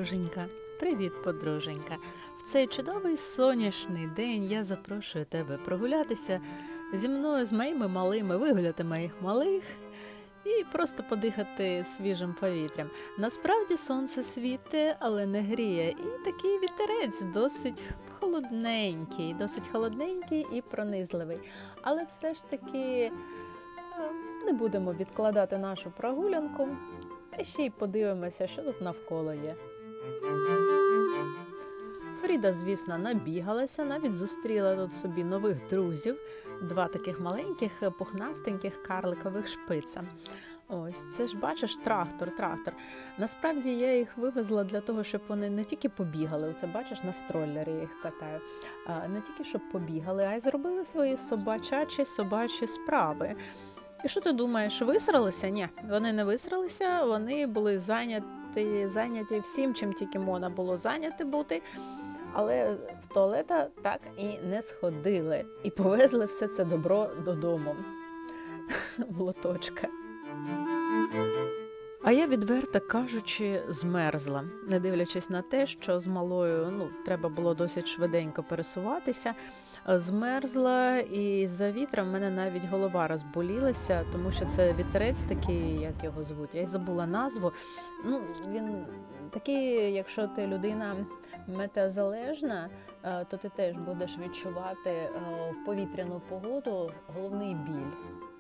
подруженька! Привіт, подруженька! В цей чудовий сонячний день я запрошую тебе прогулятися зі мною, з моїми малими, вигуляти моїх малих і просто подихати свіжим повітрям. Насправді сонце світить, але не гріє. І такий вітерець досить холодненький і пронизливий. Але все ж таки не будемо відкладати нашу прогулянку. Та ще й подивимося, що тут навколо є. Фріда, звісно, набігалася, навіть зустріла тут собі нових друзів. Два таких маленьких, пухнастеньких, карликових шпица. Ось, це ж, бачиш, трактор. Насправді я їх вивезла для того, щоб вони не тільки побігали, оце, бачиш, на строллері я їх катаю, не тільки щоб побігали, а й зробили свої собачі справи. І що ти думаєш, висралися? Ні, вони не висралися, вони були зайняті всім, чим тільки можна було зайняти бути, але в туалета так і не сходили. І повезли все це добро додому. В лоточка. А я, відверто кажучи, змерзла, не дивлячись на те, що з малою треба було досить швиденько пересуватися. Змерзла, і за вітром в мене навіть голова розболілася, тому що це вітерець такий, як його звуть, я й забула назву. Він такий, якщо ти людина метеозалежна, то ти теж будеш відчувати в повітряну погоду головний біль.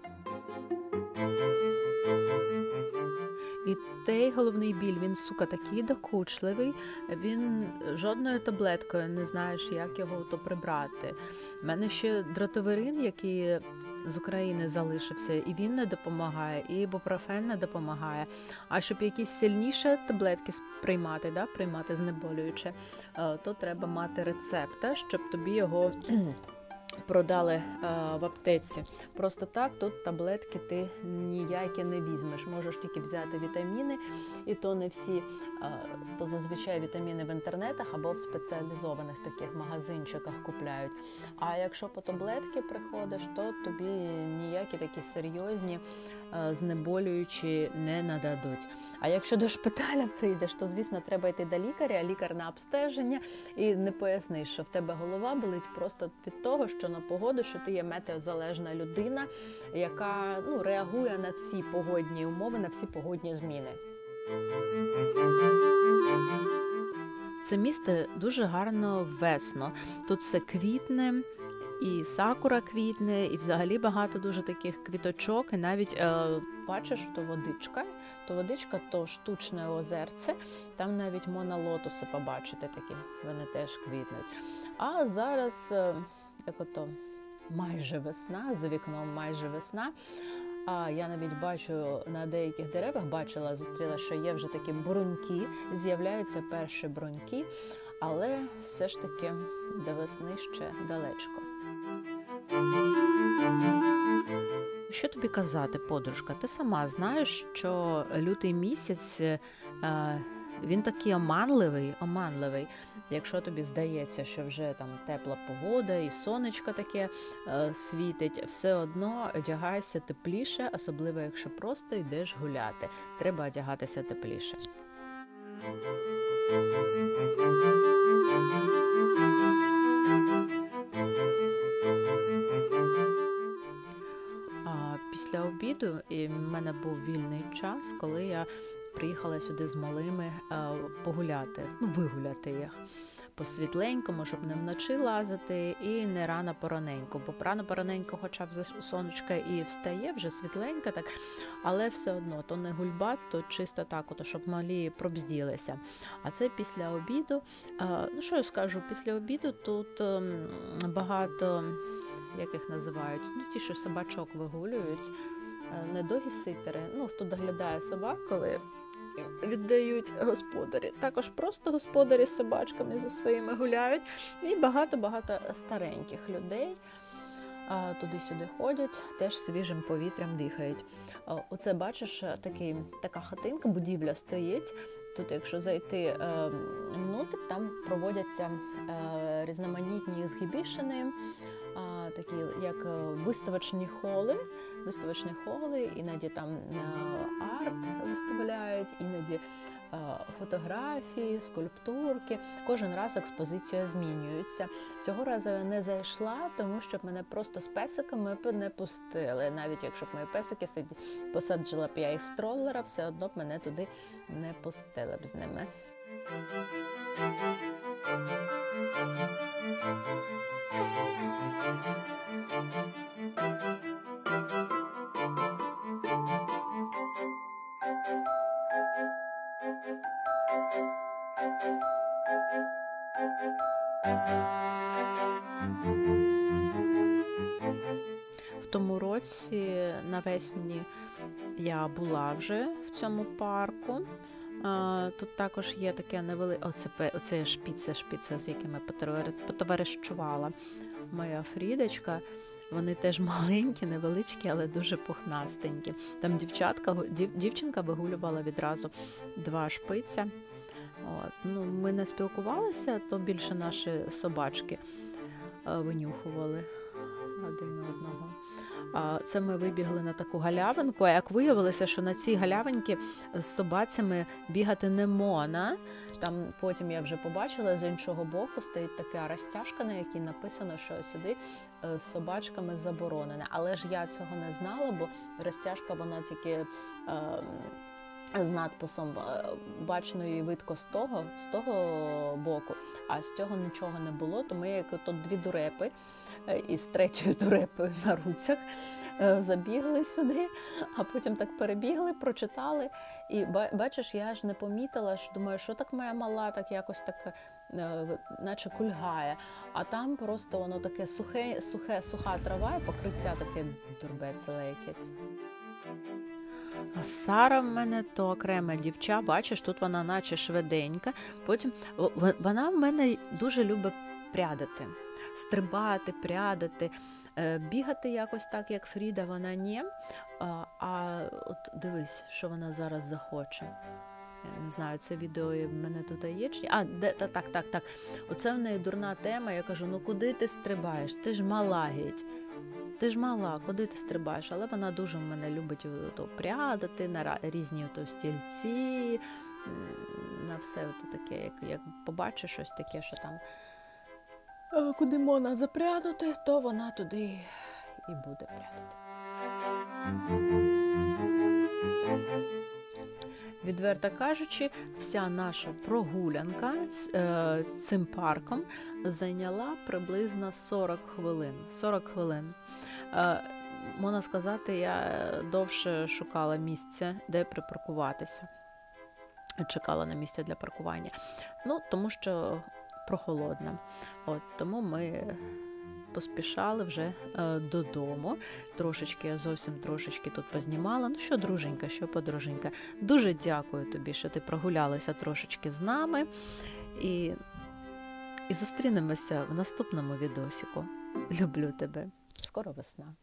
І той головний біль, він, такий докучливий, він жодною таблеткою не знаєш, як його прибрати. У мене ще дротаверин, який з України залишився, і він не допомагає, і ібупрофен не допомагає. А щоб якісь сильніші таблетки приймати знеболююче, то треба мати рецепта, щоб тобі його продали в аптеці. Просто так тут таблетки ти ніякі не візьмеш. Можеш тільки взяти вітаміни, і то не всі, то зазвичай вітаміни в інтернетах або в спеціалізованих таких магазинчиках купляють. А якщо по таблетки приходиш, то тобі ніякі такі серйозні знеболюючі не нададуть. А якщо до шпиталя прийдеш, то, звісно, треба йти до лікаря, лікар на обстеження, і не поясниш, що в тебе голова болить просто від того, що на погоду, що ти є метеозалежна людина, яка реагує на всі погодні умови, на всі погодні зміни. Це місце дуже гарно весно. Тут все квітне, і сакура квітне, і взагалі багато дуже таких квіточок, і навіть бачиш, то водичка, то штучне озерце, там навіть можна лотоси побачити такі, вони теж квітнуть. А зараз, майже весна, за вікном майже весна, а я навіть бачу на деяких деревах, зустріла, що є вже такі бруньки, з'являються перші бруньки, але все ж таки до весни ще далечко. Що тобі казати, подружка? Ти сама знаєш, що лютий місяць, він такий оманливий. Якщо тобі здається, що вже там тепла погода і сонечко таке світить, все одно одягайся тепліше, особливо якщо просто йдеш гуляти. Треба одягатися тепліше. Після обіду в мене був вільний час, коли я приїхала сюди з малими погуляти, вигуляти їх по-світленькому, щоб не вночі лазити і не рано-пораненько. Бо рано-пораненько, хоча вже сонечко і встає, вже світленько, так, але все одно, то не гульба, то чисто так, щоб малі пробзділися. А це після обіду. Що я скажу, після обіду тут багато, як їх називають, ті, що собачок вигулюють, не догі-ситери, хто доглядає собак, коли віддають господарі. Також просто господарі з собачками за своїми гуляють. І багато-багато стареньких людей туди-сюди ходять, теж свіжим повітрям дихають. Оце, бачиш, така хатинка, будівля стоїть. Тут, якщо зайти внутрь, там проводяться різноманітні ексгібішени, такі як виставочні холи, іноді там арт виставляють, іноді фотографії, скульптурки. Кожен раз експозиція змінюється. Цього разу я не зайшла, тому що мене просто з песиками не пустили. Навіть якщо б мої песики посаджила б я їх в стролера, все одно б мене туди не пустили б з ними. В тому році навесні я була вже в цьому парку. Тут також є таке невелике, оце шпіце, з якими потоваришувала моя Фрідочка. Вони теж маленькі, невеличкі, але дуже пухнастенькі. Там дівчинка вигулювала відразу 2 шпиця. Ми не спілкувалися, то більше наші собачки винюхували один одного. Це ми вибігли на таку галявинку, а як виявилося, що на цій галявинці з собацями бігати не можна. Там потім я вже побачила, з іншого боку стоїть така розтяжка, на якій написано, що сюди з собачками заборонено. Але ж я цього не знала, бо розтяжка, вона тільки з надписом бачно її видко з того боку, а з цього нічого не було, то ми як тут 2 дурепи із 3-ю дурепою на руцях забігли сюди, а потім так перебігли, прочитали, і бачиш, я ж не помітила, що думаю, що так моя мала, так якось так, наче кульгає, а там просто воно таке суха трава і покриття таке дурбецеле якесь. А Сара в мене то окреме дівча, бачиш, тут вона наче швиденька. Потім вона в мене дуже любить прядати, стрибати, прядати, бігати якось так, як Фріда, вона ні. А от дивись, що вона зараз захоче. Я не знаю, це відео в мене тут є чи ні? Так. Оце в неї дурна тема. Я кажу, ну куди ти стрибаєш? Ти ж мала геть. Ти ж мала, куди ти стрибаєш? Але вона дуже в мене любить прядати, на різні стільці, на все таке, як побачиш щось таке, що там куди можна запрядати, то вона туди і буде прядати. Відверто кажучи, вся наша прогулянка цим парком зайняла приблизно 40 хвилин. 40 хвилин. Можна сказати, я довше шукала місце, де припаркуватися. Чекала на місце для паркування. Тому що прохолодно. Тому ми поспішали вже додому. Зовсім трошечки тут познімала. Ну що, друженька, що подруженька. Дуже дякую тобі, що ти прогулялася трошечки з нами. І зустрінемося в наступному відосику. Люблю тебе. Скоро весна.